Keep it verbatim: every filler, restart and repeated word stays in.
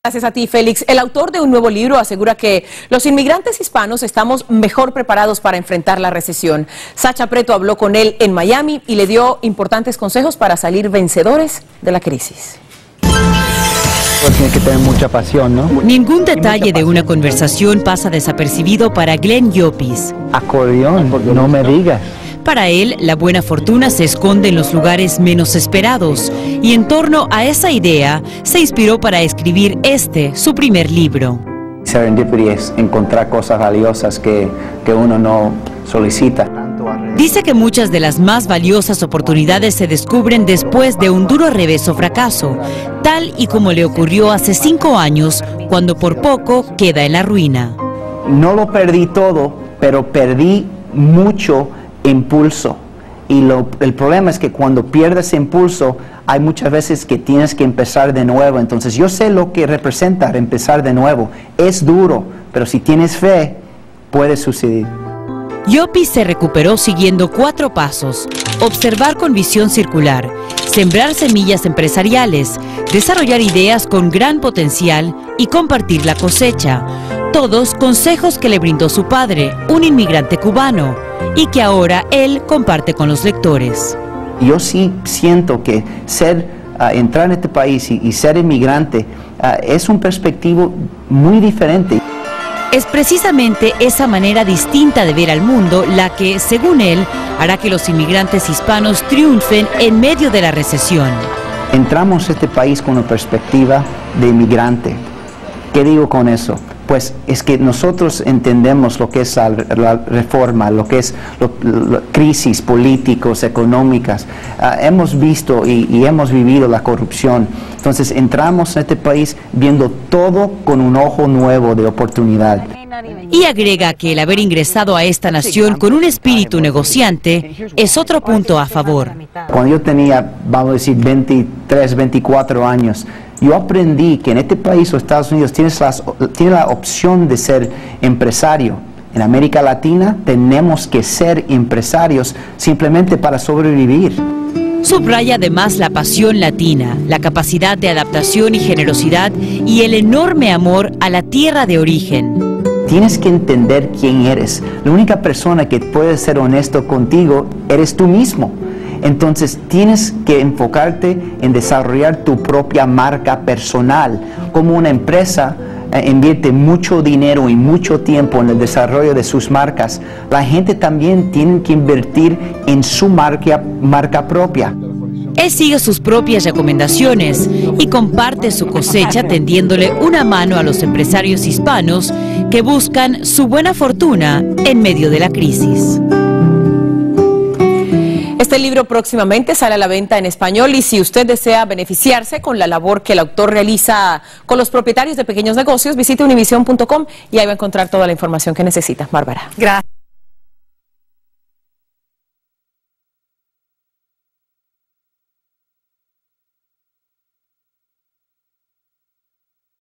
Gracias a ti, Félix. El autor de un nuevo libro asegura que los inmigrantes hispanos estamos mejor preparados para enfrentar la recesión. Satcha Pretto habló con él en Miami y le dio importantes consejos para salir vencedores de la crisis. Pues tiene que tener mucha pasión, ¿no? Ningún detalle de una conversación pasa desapercibido para Glenn Llopis. Acordeón, no me digas. Para él, la buena fortuna se esconde en los lugares menos esperados, y en torno a esa idea se inspiró para escribir este, su primer libro. Serendipity es encontrar cosas valiosas que, que uno no solicita. Dice que muchas de las más valiosas oportunidades se descubren después de un duro revés o fracaso, tal y como le ocurrió hace cinco años, cuando por poco queda en la ruina. No lo perdí todo, pero perdí mucho impulso, y lo, el problema es que cuando pierdes impulso hay muchas veces que tienes que empezar de nuevo. Entonces yo sé lo que representa empezar de nuevo. Es duro, pero si tienes fe puede suceder. Llopis se recuperó siguiendo cuatro pasos: observar con visión circular, sembrar semillas empresariales, desarrollar ideas con gran potencial y compartir la cosecha. Todos consejos que le brindó su padre, un inmigrante cubano, y que ahora él comparte con los lectores. Yo sí siento que ser, uh, entrar en este país y, y ser inmigrante uh, es un perspectivo muy diferente. Es precisamente esa manera distinta de ver al mundo la que, según él, hará que los inmigrantes hispanos triunfen en medio de la recesión. Entramos a este país con una perspectiva de inmigrante. ¿Qué digo con eso? Pues es que nosotros entendemos lo que es la, la reforma, lo que es lo, lo, crisis políticos, económicas. Uh, hemos visto y, y hemos vivido la corrupción. Entonces entramos en este país viendo todo con un ojo nuevo de oportunidad. Y agrega que el haber ingresado a esta nación con un espíritu negociante es otro punto a favor. Cuando yo tenía, vamos a decir, veintitrés, veinticuatro años, yo aprendí que en este país o Estados Unidos tienes, las, tienes la opción de ser empresario. En América Latina tenemos que ser empresarios simplemente para sobrevivir. Subraya además la pasión latina, la capacidad de adaptación y generosidad y el enorme amor a la tierra de origen. Tienes que entender quién eres. La única persona que puede ser honesto contigo eres tú mismo. Entonces tienes que enfocarte en desarrollar tu propia marca personal. Como una empresa eh, invierte mucho dinero y mucho tiempo en el desarrollo de sus marcas, la gente también tiene que invertir en su marca, marca propia. Él sigue sus propias recomendaciones y comparte su cosecha tendiéndole una mano a los empresarios hispanos que buscan su buena fortuna en medio de la crisis. Este libro próximamente sale a la venta en español, y si usted desea beneficiarse con la labor que el autor realiza con los propietarios de pequeños negocios, visite univision punto com y ahí va a encontrar toda la información que necesita. Bárbara. Gracias.